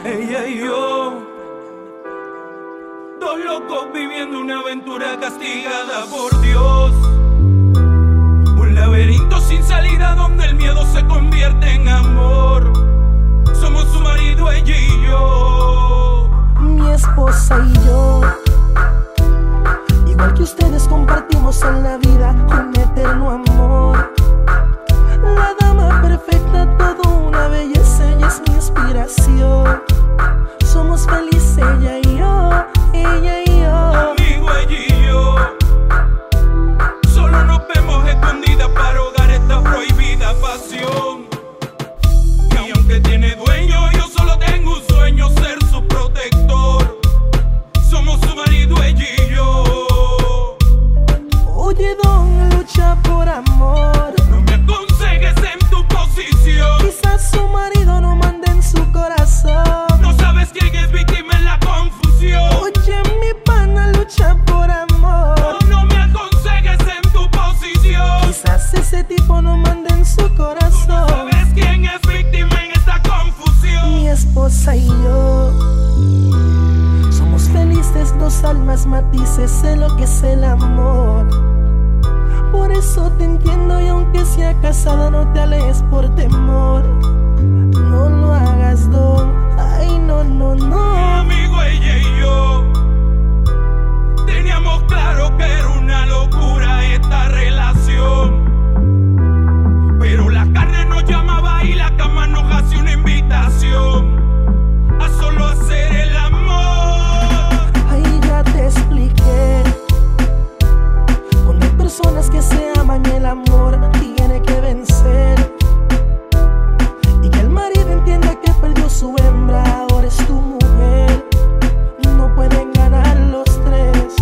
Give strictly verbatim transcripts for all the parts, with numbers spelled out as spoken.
Ella y yo, dos locos viviendo una aventura castigada por Dios. Un laberinto sin salida donde el miedo se convierte en amor. Somos su marido, ella y yo. Mi esposa y yo, igual que ustedes, compartimos en la vida un eterno amor. La dama perfecta, todo una belleza, ella es mi inspiración. Somos felices ella y yo, ella y yo. Amigo, ella y yo, solo nos vemos escondidas para ahogar esta prohibida pasión. Y aunque tiene dueño, yo solo tengo un sueño, ser su protector. Somos su marido, ella y yo. Oye, don, lucha por amor. No me aconsejes en tu posición. Quizás su marido no mande en su corazón. No sabes quién es víctima en la confusión. Oye, mi pana, lucha por amor. No me aconsejes en tu posición. Quizás ese tipo no mande en su corazón. No sabes quién es víctima en esta confusión. Mi esposa y yo somos felices, dos almas matices, sé lo que es el amor. Por eso te entiendo y aunque sea casada no te alejes por temor. No lo hagas, don, ay no, no, Mi no. amigo, ella y yo teníamos claro que era una locura esta relación. Pero la carne nos llamaba y la cama nos hacía una invitación a solo hacer el amor. Ahí ya te expliqué. Cuando hay personas que se aman, el amor tiene que vencer. Y que el marido entienda que perdió su hembra, ahora es tu mujer. No pueden ganar los tres.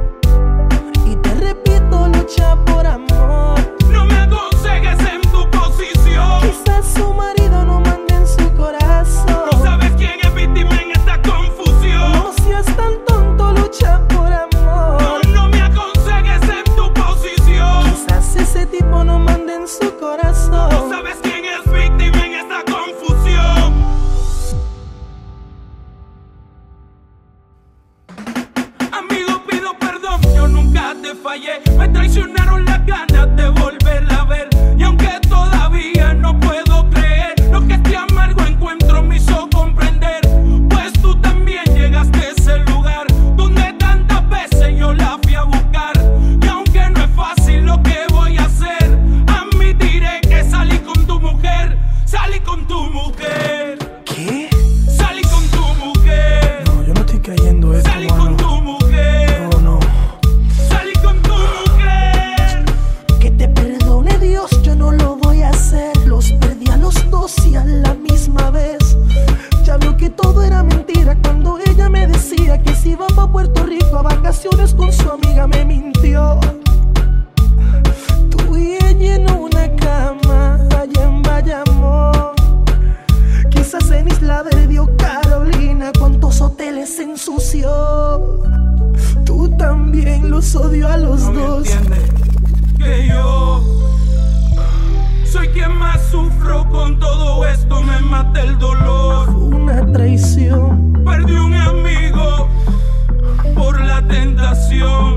Y te repito, lucha por amor. No me aconsejes en tu posición. Quizás su marido no mande en su corazón. No sabes quién es víctima en esta confusión. No seas tan tonto, lucha por amor. No, no me aconsejes en tu posición. Quizás ese tipo no mande en su No corazón. sabes quién es víctima en esta confusión. Amigo, pido perdón, yo nunca te fallé. Me traicionaron las ganas de volverla a ver. Y aunque todavía no puedo creer lo que este amargo encuentro me hizo comprender, pues tú también llegaste a ese lugar donde tantas veces yo la fui a buscar. Y aunque no es fácil lo que voy a hacer, admitiré que salí con tu mujer. Salí con tu mujer. ¿Qué? Salí con tu mujer. No, yo no estoy creyendo esto, Salí con mano. tu mujer. No, no. Salí con tu mujer. Que te perdone Dios, yo no lo voy a hacer. Los perdí a los dos y a la misma vez. Ya vio que todo era mentira cuando ella me decía que se iba pa' Puerto Rico a vacaciones con su amiga, me mintió. Tú y ella en una cama allá en Bayamón. Quizás en Isla Verde o Carolina, cuántos hoteles se ensució. Tú también los odio a los No me dos. entiendes que yo soy quien más sufro con todo esto. Me mata el dolor. Una traición. Perdí un amigo por la tentación.